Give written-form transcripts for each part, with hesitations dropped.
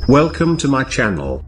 Welcome to my channel.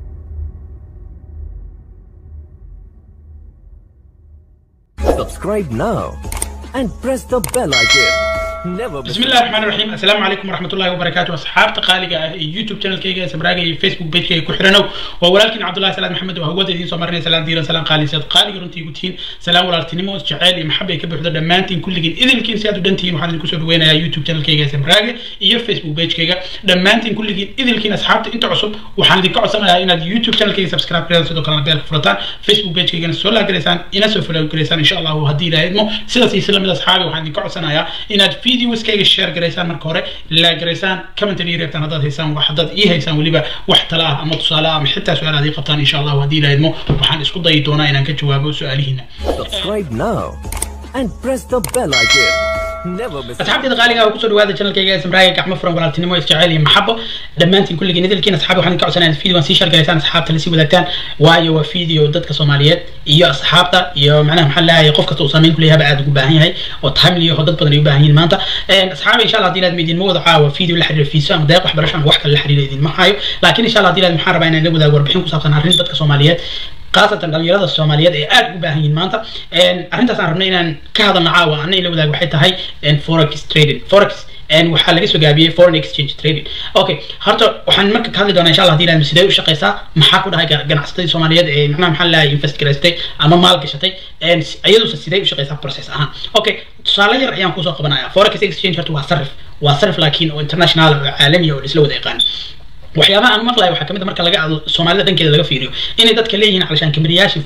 Subscribe now and press the bell icon. Never بسم الله الرحمن الرحيم. السلام عليكم ورحمة الله وبركاته. أصحاب تقاليق يوتيوب channel كيجا سبراقي فيسبوك بيج كي كحرنو وولكن عبد الله سلام محمد وهو دين صمرني سلام ديرا سلام قالي سيد قالي رنتي قتين سلام ولا تنمو جعالي محبة يكبر حدا دمانتين كل جين إذا كين سيادو دنتين وحنا نكسر وين يا يوتيوب channel كيجا سبراقي يا فيسبوك بيج كيجا دمانتين كل جين إذا كين أصحاب أنت عصب وحنا ديك عصنا هنا يوتيوب channel كيجا سبسكرايب كذا سيدو كلام بيرك فرطان فيسبوك بيج كيجا سولا كريسان إنا سوفلا كريسان إن شاء الله وهدي لهم سلسلة سلام الأصحاب وحنا ديك عصنا يا إن فيديوز كيجا شير جريسان مركورة لا جريسان كم تري ريبتنا هذا هيسان وحدد إيه هيسان وليبا واحتلاه أما تصالة حتى سؤال هذه قبطان إن شاء الله وهدي لهم وحن اسكت ضيطونا إن كجواب سؤالهنا. Subscribe now and press the bell icon. Never miss. أصحابي الغالية وكسر هذا القناة كي اسم رايك أحمد فرن ولا تنمو استعالي محبة دمانتين كل جنيد اللي كنا أصحابي وحنا كعسنا الفيديو ونسيشر جالسان أصحاب تلسي ودكتان وايو وفيديو ضد كصوماليات يا أصحابتا يا معناها محلها يقف كتوصمين كلها بعد جباهين هاي وتحمل يهودت بدل يباهين مانتا أصحابي إن شاء الله دي لازم يدين موضوع وفيديو اللي في سام دقيقة وحبرشان وحكي اللي حرير يدين معايو لكن إن شاء الله دي لازم محاربة إن نبغى وربحين كصابتنا عارفين ضد كصوماليات خاصة دليلات الصوماليات أد وباهين مانتا أنت تعرفنا إن كهذا النعاوة أنا اللي وذاك وحيد هاي فوركس تريدين فوركس وحال لقيت سجابيه فورن اكسشينج تريدين أوكي هرتا وحن مركز هذا دونا إن شاء الله دي لازم سيدي وشقيسا محاكو ده جناستي الصوماليات معنا محل إنفست كريستي أما مال كشتي أيضا سيدي وشقيسا بروسيس أوكي تصالي رأيان كوسا قبنايا فوركس اكسشينج هرتو وصرف لكن انترناشنال عالمي والإسلو ده يقان waxyaabaha aan maqlayo waxa kamid marka laga Soomaalida dankeeda laga fiiriyo inay dadka leeyihiin calashan kamriyaashii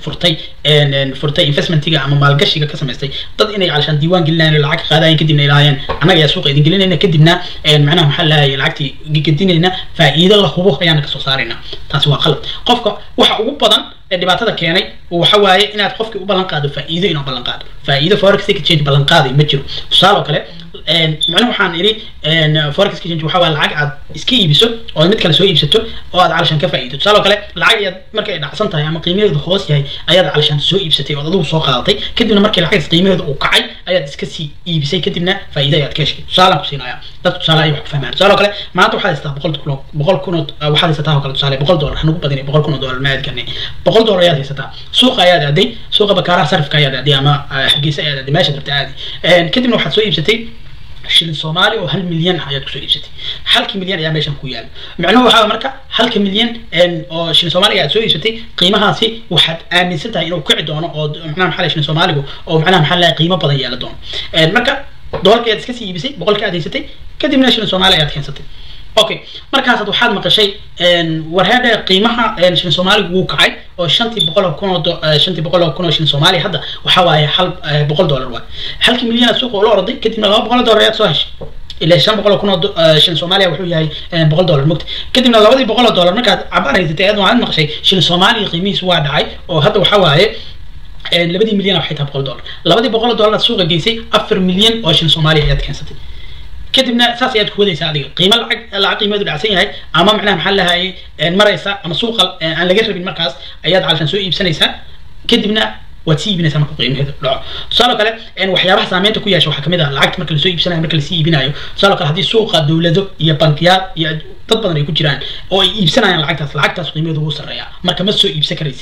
furtay investmentiga ama maalgashiga ka sameystay dad inay calashan diiwaan gelinayaan lacag qaadayeen kadibna ilaayeen anaga yaa suuqa idin gelinayna kadibna macnaha waxa la yahay lacagtii gidinayna faa'iido la hubo ayaan ka soo saarayna taasi waa qalad qofka waxa ugu badan dhibaatada keenay waxa waaye inaad qofkii u balan qaado faa'iido inuu balan qaado faa'iido forex exchange balan qaaday ma jiro tusaale kale macnaha waxaan iri forex exchange waxa waa lacag aad iska iibiso oo mid kale soo iibsato oo aad calashan ka faa'iido tusaale kale lacag aad markay dhacsan tahay ama qiimaheedu hoos yahay ayaad calashan soo iibsatay oo adigu soo qaadatay kadibna markii lacag qiimaheedu uu kacay ayaad iska sii iibisay kadibna faa'iido ayaad ka heshay tusaale ku siinaya dad tusaale ay wax ku fahmaan tusaale kale maanta waxaad istaa 100 kun waxaad istaa kale tusaale $100 hanu badani $100 kun maadkani $100 ayaad haysataa suuqa ayaad aaday suuqa bakaaraha sarifka ayaad aaday ama xaqiisa ayaad aaday meesha rabta aadi kadibna waxaad soo iibsatay shilin Soomaali oo 1 milyan ayaad ku soo iibsatay 1 milyan ayaa meeshan ku yaal macnaheedu waxa marka 1 milyan oo shilin Soomaali ayaad soo iibsatay qiimahaasi waxaad aaminsan tahay inuu kici doono oo macnaha maxaa shilin Soomaaligu oo macnaha maxaa la qiimo badan yeelan doono marka doolarka aad iska sii iibisay boqolka aad haysatay kadibna shilin Soomaali ayaad keensatay اوكي markaas waxaad maqashay warhada qiimaha shilin Soomaaligu uu kacay oo 500 kun shilin Soomaali hadda waxa waaye $100 waa 1 milyan suuq oo la orday kadibna $200 ayaad soo heshay ilaa 500 kun shilin Soomaali wuxuu yahay $100 mugti kadibna $200 markaad cabar haysatay aad waxaad maqashay shilin Soomaali qiimihiisu waa dhacay oo hadda waxa waaye 2 milyan oo xitaa $100 suuqa geysay 4 milyan oo shilin Soomaali ayaad keensatay كدبنا أساس يد كوديس هذه قيمة العقد ما يدري عسين هاي أمام معناها محلها هاي مريسة أما سوق أنا لقيت بالمركز أياد علشان سوق يبسنيسها كدبنا وتسيبنا سمك قيمة هذا لا صاروا كلا إن وحياة سامية تكويا شو حكم هذا العقد مركز سوق يبسنها مركز سي بنايو صاروا كلا هذه سوق الدولة دو يا بنكيات يا تطبق يكون جيران أو يبسنها يعني العقد قيمة هو سريع مركز ما سوق يبسكريس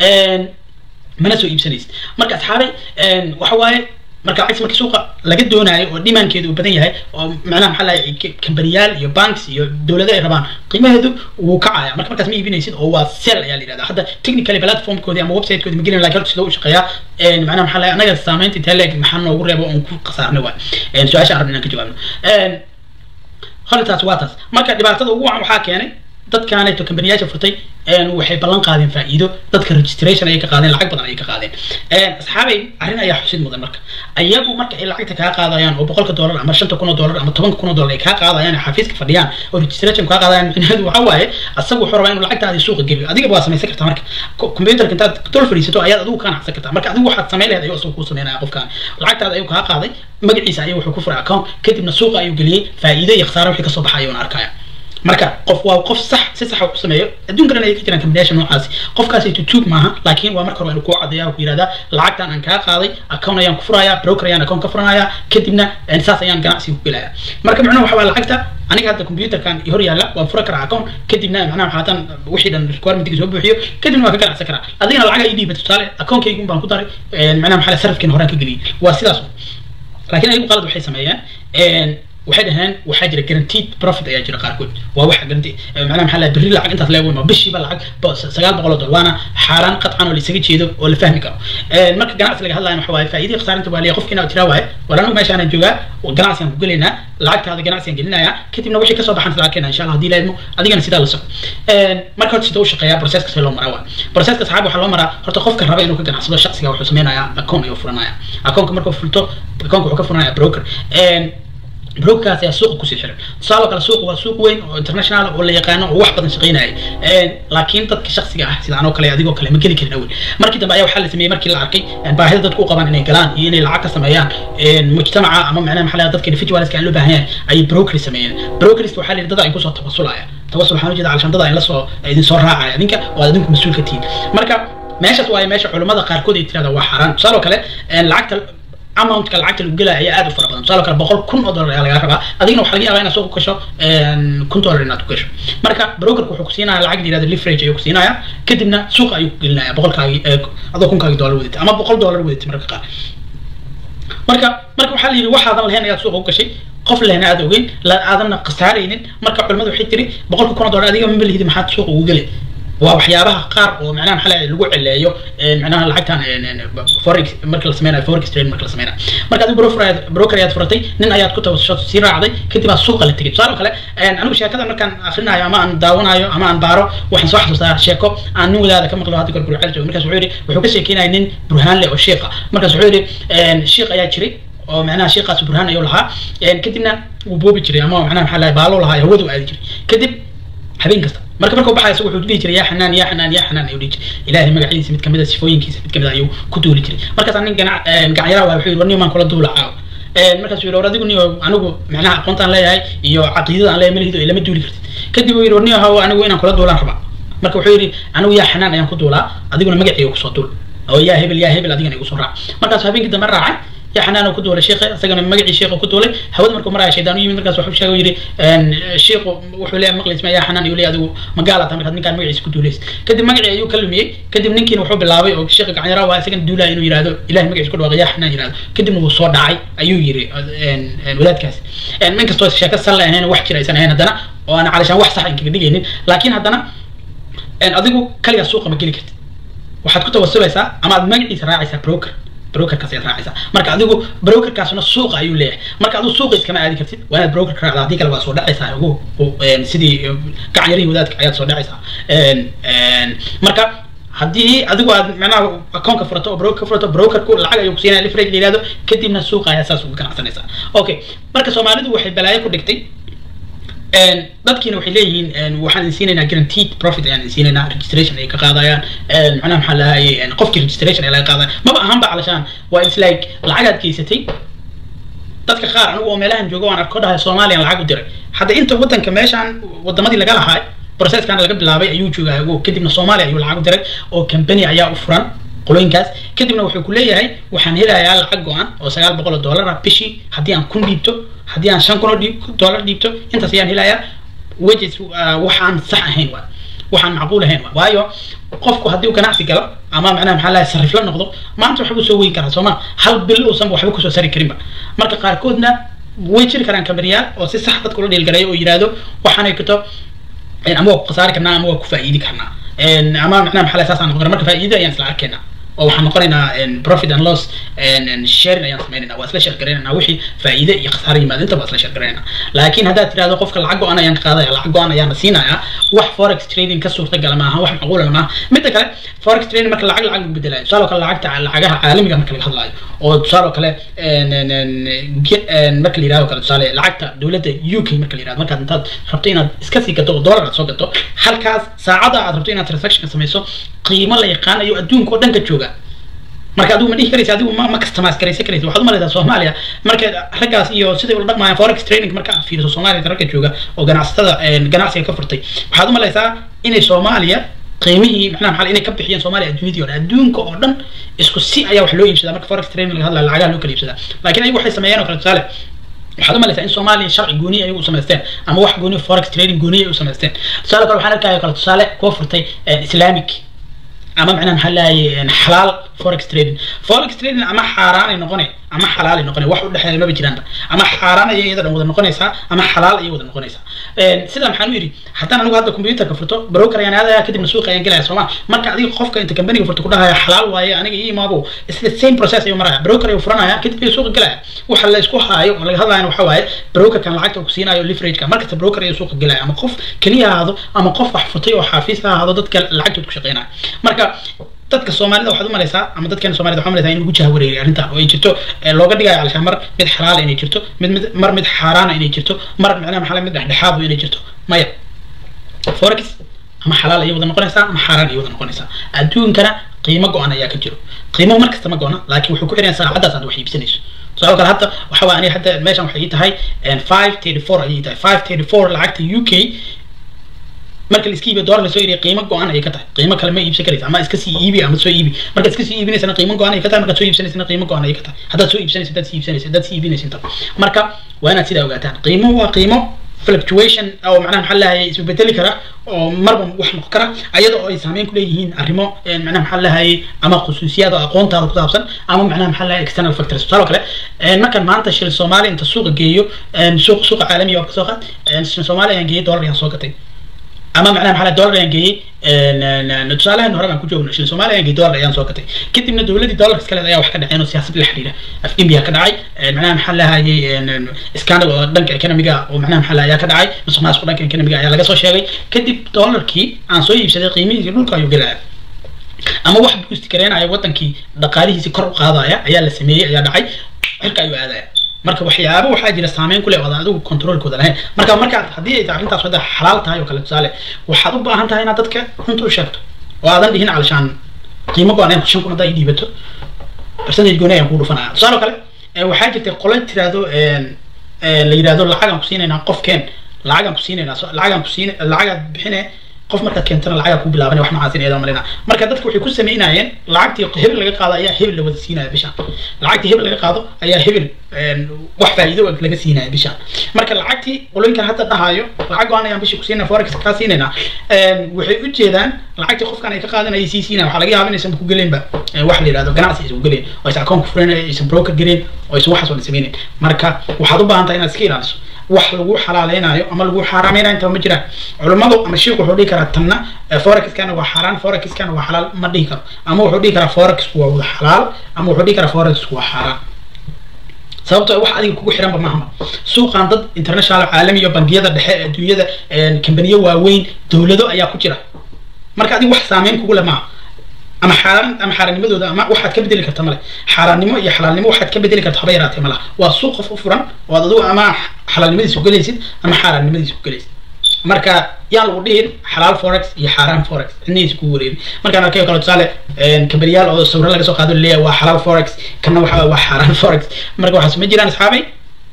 ما سوق يبسنيس مركز حاري وحواي marka cagsi markii suuqa laga doonayo oo dhimaankeedu uu badan yahay oo macnaha maxaa la kambaniyaal iyo banks iyo dawladaha ay rabaan qiimaheedu wuu kacaya markaas ma iibinaysid oo waa sell ayaa la yiraahdaa hadda technically platform-koodi ama website-koodi ma gelin laakiin sidoo u shaqeeyaa macnaha maxaa la anaga saameynta inta maxaa noogu reebo oo ku qasaarnay waa su'aasha arabna ka jawaabno khalitaas waa taas marka dhibaatada ugu wacan waxaa keenay dadkaanayto kambaniyaasha furtay waxay ballan qaadeen faa'iido dadka registration ay ka qaadeen lacag badan ay ka qaadeen asxaabay arrin ayaa xusid mudan marka ayagu marka ay lacagta ka qaadayaan oo $100 ama $5,000 ama $10,000 ay ka qaadayaan xafiiska fadhiyaan oo registration ka qaadayaan macnaheedu waxa waaye asagu wuxuu rabaa inuu lacagtaada suuqa geliyo adiga waa samaysan kartaa marka computerka intaad dol fariisato ayaad adigu ka nacsan kartaa marka adigu waxaad sameyn lahayd ayuu asagu ku sameynaya qofkan lacagtaada ayuu ka qaaday magaciisa ayuu wuxuu ku furay account kadibna suuqa ayuu geliyay faa'iido iyo khasaaro wixii ka soo baxay ayuu arkaya marka qof sax si sax u sameeyo adduunka dhan ay ka jiraan combination noocaas qofkaas ay tuug maaha laakiin waa marka hore inuu ku cadeeyaa ku yiraahdaa lacagtan aan ka qaaday account ayaan ku furayaa broker ayaan account ka furanayaa kadibna saas ayaan ganacsi ku gelayaa marka macnaheedu waxa waa lacagta aniga hadda computerkan hor yaala waan fura karaa account kadibna macnaha waxaan wixii dhan requirement-kiisa soo buuxiyo kadibna waan ka ganacsan karaa adigana lacag ay dhiibato tusaale account-kaygu baan ku daray macnaha maxaa sarifkan horaan ka geliyay waa sidaas laakiin ayagu qalad waxay sameeyaan waxay dhahaan waxaa jira guaranteed profit ayaa jira qaarkood waa waxa guarantee macnaha maxaa la biri lacag intaas leeyahay ma bishiiba lacag $900 waana xaaraan qadcan oo la isaga jeedo oo la fahmi karo marka ganacsi laga hadlayo waxa waaye faa'iido khasaarinta waa leeyahay qofkina tira waaye walaan meesha aan joogaa oo ganacsi aan ku galeynaa lacagtaada ganacsi aan gelinayaa kadibna wixii ka soo baxan lacagna insha Allah hadii la idmo adigana sidaa la soco marka hore sidoo shaqeeyaa process ka loo maraa process ka saxaab waxa loo maraa horta qofka raba inuu ka ganacsado shakhsiga wuxuu sameeyaa account ayuu furanaya account markuu furto account wuxuu ka furanaya broker broadcast ayaa suuqa ku sii xiran tusaale kale suuqa waa suuq weyn oo international oo la yaqaano oo wax badan shaqeynaya laakiin dadka shakhsiga ah sida anoo kale adigoo kale ma geli karin awal markii dambe ayaa waxaa la sameeyay markii la arkay baahida dadku u qabaan inay galaan iyo inay lacag ka sameeyaan mujtamaca ama macnaha maxaa dadka individualska aan loo baahan yahay ay broker sameeyeen brokerist waxaa la dad ay ku soo tawasulaya tawasul waxaan u jeedaa alshan dad ay la soo idin soo raacaya ninka oo adinku mas'uul ka tihiin marka meeshaas waa meesha culimada qaarkood ay tiraahdo waa xaraan tusaale kale lacagta amount ka lacagta lagu galay ayaa aad u fara badan tusaale kale $100,000 ayaa laga rabaa adigna waxa laga yaabaa inaad soo gasho $1,000 inaad ku gasho marka brokerku wuxuu ku siinayaa lacag yiraahdo leverage ayuu ku siinayaa kadibna suuqa ayuu ku gelinayaa adoo $1,000 wadata ama $100 wadata marka qaar marka waxa la yiri waxaadan lahayn ayaad suuqa u gashay qof lehna aad ogeyn la aadan qasaaraynin marka culimadu waxay tiri $100,000 adiga ma bilihid maxaad suuqa ugu galay waa waxyaabaha qaar oo macnaha maxaa lagu cileeyo macnaha lacagtan forex marka la sameeyo forex trade marka la sameeyo marka adigu broker ayaad furatay nin ayaad ku tawassul si raacday kadib aad suuqa la tagay tusaale kale anigu sheekada markaan akhrinayo ama aan daawanayo ama aan baaro waxaan soo xasuustaa sheeko aan nin wadaada ka maqlo hadda gorgor ceel joogo markaas wuxuu ka sheekeynayay nin burhaan leh oo sheekha markaas wuxuu yiri sheekh ayaa jiray oo macnaha sheekhaas burhaan ayuu lahaa kadibna uu boobi jiray ama macnaha maxaa la baalo lahaa hawadu aadi jiray kadib habeen kasta markuu baxay isagu wuxuu dhihi jiray ya xanaan ayuu dhihi jiray ilaahay magaciisa mid kamid ah sifooyinkiisa mid kamid ah ayuu ku duuli jiray markaas nin gacanyara waa wuxuu yiri warniyo maan kula duulaa markaas uu yiri adigu niyo anigu macnaha aqoontaan leeyahay iyo caqiidada aan leeyahay malihido ilama duuli kartid kadib uu yiri warniyo hawo anigu inaan kula duulaan rabaa marka wuxuu yiri anigu ya xanaan ayaan ku duulaa adiguna magaciisa ku soo duul oo ya hebel adigana igu soo raac markaas habeenkii dambe raacay يا حنان وكدول الشيخ سجن مجلس الشيخ وكدول هود مركم مرة شيطان يمين مركز وحب شيء يري الشيخ وحولي مجلس ما يا حنان يقولي هذا مقالة تامر هذا كان مجلس كدوليس كده مجلس يكلم يه كده نمكن وحب اللعبة أو الشيخ عن يراه سجن دولا إنه يرى هذا إله مجلس كدول يا حنان يرى كده مو صور داعي أيو يري ولاد كاس من كستوى الشيخ صلى هنا وحكي رئيسنا هنا دنا وأنا علشان واحد صح إنك بدي لكن هذانا أديكو كلي السوق مجلس كده واحد كنت وصله يسا أما مجلس راعي بروكر broker kaas aad raacaysaa marka adigu broker kaasna suuqa ayuu leeyahay marka adigu suuqa iskama aadi kartid waa broker ka raacdaa kale waa soo dhacaysaa ugu sidii gacan yari wadaadka ayaad soo dhacaysaa marka hadii adigu aad macnaha account ka furato broker ku lacag ayuu ku siinaya leverage leeyahay kadibna suuqa ayaa saas ugu ganacsanaysaa okay marka Soomaalidu waxay balaayo ku dhigtay dadkiina waxay leeyihiin waxaan insiinaynaa guaranteed profit ayaan insiinaynaa registration ay ka qaadayaan macnaha maxaa lahaayay qofkii registration ay laga qaadaya maba ahaanba calashaan waa it's like lacagaad keysatay dadka qaar anigu oo meelahan joogo waan arko dhahay Soomaaliya lacag u diray hadda inta wadanka meeshan wadamadii laga lahaay process-kan laga bilaabay ayuu joogaa kadibna Soomaaliya ayuu lacag u diray oo company ayaa u furan qoloyinkaas kadibna wuxuu ku leeyahay waxaan helayaa lacag go'an oo $900 bishii hadii aan kun dhiibto hadii aan $500 dhiibto intaas ayaan helayaa wages waxaan sax ahayn waxaan macquul ahayn waayo qofku hadii uu ganacsi galo ama macnaha maxaa la sarif la noqdo maanta waxa soo weyn karaa Soomaa hal bil oo sanba waxba ku soo sari karinba marka qaar koodna way jiri karaan kamariyaal oo si sax dadku la dhilgareeyo oo yiraahdo waxaan ay kato ama waa qasaari karnaa ama waa ku faa'iidi karnaa ama macnaha maxaa la asaas aan noqon marka faa'iida ayaan isla arkaynaa oo waxaan noqonaynaa profit and loss sharing ayaan sameeynaa waa isla share gareynaa wixii faa'iido iyo khasaare yimaado inta waa isla share gareynaa laakiin haddaad tiraahdo qofka lacag go'an ayaan ka qaadaya lacag go'an ayaan siinayaa wax forex trading ka suurtagal ma aha wax macquul ma aha mid kale forex trading marka lacag lagu bedelayo tusaale kale lacagaha caalamiga marka laga hadlayo oo tusaale kale marka la yiraahdo kale tusaale lacagta dawladda UK marka la yiraahdo marka intaad rabto inaad iska sii gato dollar aad soo gato halkaas saacada aad rabto inaad transaction samayso qiimo la yaqaan ayuu adduunka oo dhan ka jooga marka adigu ma dhihi karaysa adigu ma customize karaysa waxaad u malaysaa Soomaaliya marka raggaas iyo sidii ula dhaqmayaan forex trading marka aad fiiriso Soomaaliya ragga jooga oo ganacsatada ganacsiga ka furtay waxaad u malaysaa inay Soomaaliya qiimihii macnaha maxaa inay ka bixiyeen Soomaaliya adduunka oo dhan isku si ayaa wax loo iibsadaa marka forex trading laga hadlayo lacagaha loo kala iibsadaa laakiin ay waxay sameeyeen oo kala tusaale waxaad u malaysaa in Soomaaliya sharci gooni ay u sameysteen ama wax gooni forex trading gooni ay u sameysteen tusaale kale waxaan arkayaa kala tusaale kuwa furtay Islamic ama macnaha maxaa lahaye xalaal forex trading ama xaaraan ay noqonay ama xalaal ay noqonay wax u dhaxeeya ma jiraan ama xaaraan ay iyada wada noqonaysaa ama xalaal ay wada noqonaysaa sida maxaan u yiri haddana anigu hadda computerka furto broker ayaan aadaya kadibna suuqa ayaan galaya Soomaa marka adiga qofka inta company-ga furto ku dhahaya xalaal waaye aniga ii imaabo isla same process ayuu maraya broker ayuu furanaya kadib suuqa galaya waxa la isku haayo oo laga hadlayo waxa waaye broker kan lacagta ku siinayo leverage-ka marka broker ayuu suuqa galaya ama qof kaliya ahaado ama qof wax furtay oo xafiis ahaado dadka lacagtooda ku shaqeynaya marka dadka Soomaalida waxaad u malaysaa ama dadkan Soomaalida waxaad u malaysaa in lagu jahawareeyo arrintan oo ay jirto looga dhigayo alshaan mar mid xalaal inay jirto mid xaaraan inay jirto mar macnaha maxaa mid dhexdhexaad inay jirto maya forex ama xalaal ay wada noqonaysaa ama xaaraan ay wada noqonaysaa adduunkana qiimo go'an ayaa ka jiro qiimo markasta ma go'ana laakiin wuxuu ku xiran saacadaas aad wax iibsanayso sababtoo kale hadda waxa waa aniga hadda meeshan waxay tahay 534 ayay tahay 534 lacagta UK marka la iska iibiyo dollar la soo iibiyo qiimo go'an ay ka tahay qiimo kale ma iibsan karaysa ama iska sii iibi ama soo iibi marka iska sii iibinaysa qiimo go'an ay ka tahay marka soo iibsanaysa qiimo go'an ay ka tahay hadda soo iibsanaysa dad sii iibsanaysa dad sii iibinaysa marka waa inaad sidaa ogaataan qiimo waa qiimo fluctuation oo macnaha maxaa lahaye isu bedeli kara oo marba wax noqon kara ayada oo ay saameyn ku leeyihiin arrimo macnaha maxaa lahaye ama khusuusiyad oo aqoontaada ku saabsan ama macnaha maxaa lahaye external factors sidoo kale markan maanta shil Soomaaliya inta suuqa geeyo suuqa caalamiga oo ka soo qaad shil Soomaaliya aan geeyo dollar ayaan soo gatay ama macnaha maxaa dollar ayaan geeyay tusaalahan hore aan ku joogno shil Soomaaliya ayaan geeyay dollar ayaan soo gatay kadibna dawladda dollarka kale ayaa wax ka dhacay oo siyaasad la xiriira afgembiga ka dhacay macnaha maxaa lahaye scandal oo dhanka economiga oo macnaha maxaa lahaye ka dhacay musuqmaasuq dhanka economiga ayaa laga soo sheegay kadib dollarkii aan soo iibsaday qiimihiisa dhulka ayuu galay ama wax boost kareenaya wadankii dhaqaalihiisa kor u qaadaya ayaa la sameeyay ayaa dhacay xirka ayuu aadaya marka waxyaabo waxaa jira saameyn ku leh wada adigu controlkooda lahayn marka haddii ay arrintaas wada xalaal tahay oo kale tusaale waxaad u baahan tahay inaad dadka runta u sheegto oo aadan dhihin alshaan qiimo go'an in 5,000 hadda ay dhiibato percentage gooni ayaan ku dhufanaya tusaale kale waxaa jirta qolo tiraado la yiraahdo lacagan ku siinayna qofkeen lacagan ku siinayna lacag bixinay qof marka keentana lacag ku bilaabanay wax macaasin eedo malina marka dadku waxay ku sameeyeen lacagtii hebel laga qaado ayaa hebel la wada siinaya bisha lacagtii hebel laga qaado ayaa hebel wax faa'iido laga siinaya bisha marka lacagtii qoloyinka hadda dhahayo lacag go'an ayaan bisha ku siinaa forex ka siinayna waxay u jeedaan lacagtii qofkan ay ka qaadanayay si siinaa waxa laga yaabaa inaysan ku galeenba wax la yiraahdo ganacsi isku galeen oo ay account ku furanayaan ay broker galeen oo ay wax soo sameeyeen marka waxaad u baahan tahay inaad iska ilaaliso wax lagu xalaaleynayo ama lagu xaaraameynayo inta ma jiraan culimadu ama sheekhu wuxuu dhihi karaa tanna forex kana waa xaraan forex kana waa xalaal ma dhihi karo ama wuxuu dhihi karaa forex waa xalaal ama wuxuu dhihi karaa forex waa xaraan sababtoo wax adiga kugu xiran ba maaha suuqan dad international caalami iyo bangiyada dhexe ee adduunyada companiyo waaweyn dawlado ayaa ku jira marka adiga wax saameyn kugu leh maaha ama xaaraanimadooda ama waxaad ka bedeli kartaa male xaaraannimo iyo xalaalnimo waxaad ka bedeli kartaa haba yaraatee malaha waa suuq qof u furan oo aad adigu ama xalaalnimadiisa ku galaysid ama xaaraannimadiisa ku galaysid marka yaa lagu dhihin xalaal forex iyo xaaraan forex inaysa ku wareerin markaan arkayo kale tusaale kambaryaal oo sawiro laga soo qaado leeyahay waa xalaal forex kana waa xaaraan forex marka waxaas ma jiraan asxaabay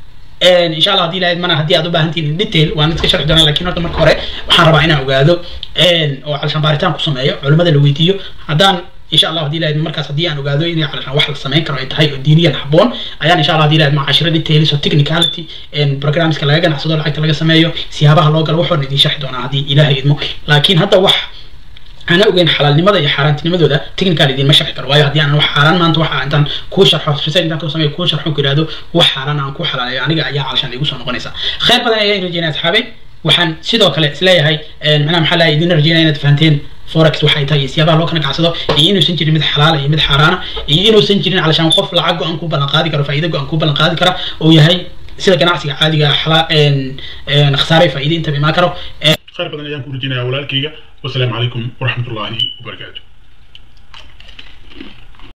إن شاء الله هدي لا إدمانة هدي أدو بهنتين ديتيل وأنا نتكشف دونا لكن هذا مرة كورة وحنا ربعنا أوجادو وعلشان بارتان قصمية علماء الويديو هدان إن شاء الله هدي لا مركز هدي أنا أوجادو إني علشان واحد السماء كانوا يتهيئوا الدينية الحبون أيان إن شاء الله هدي لا مع 10 ديتيل سو تكنيكاليتي إن برنامج كلا جانا حصدوا الحاجة تلاقي سمايو سيابها لوجل وحور ندي شرح دونا هدي إلهي إدمو لكن هذا وح أنا أقول حلال لماذا يحران تنمذو ده تكنيكالي دين مش حكر وايد يعني أنا حران ما أنت وح أنت كوش شرح في سنة أنت وسمي كوش شرح كده هذا وحران عن كوش حلال يعني جاي علشان يقولون نقنيسا خير بدنا يجي رجينا أصحابي وحن سيدو كله سلاي هاي معنا محل يدين رجينا نتفهمتين فوركس وحي تاي سيابا لو كان قاصدو إنه سنجري مد حلال مد حرانة إنه سنجري علشان خوف العقو أنكو بلنقادي كرا فايدة أنكو بلنقادي كرا وياهي سيدا كناعسي عادي حلال إن خسارة فايدة أنت بما كرو خير بدنا يجي رجينا أولاد كيجا والسلام عليكم ورحمة الله وبركاته.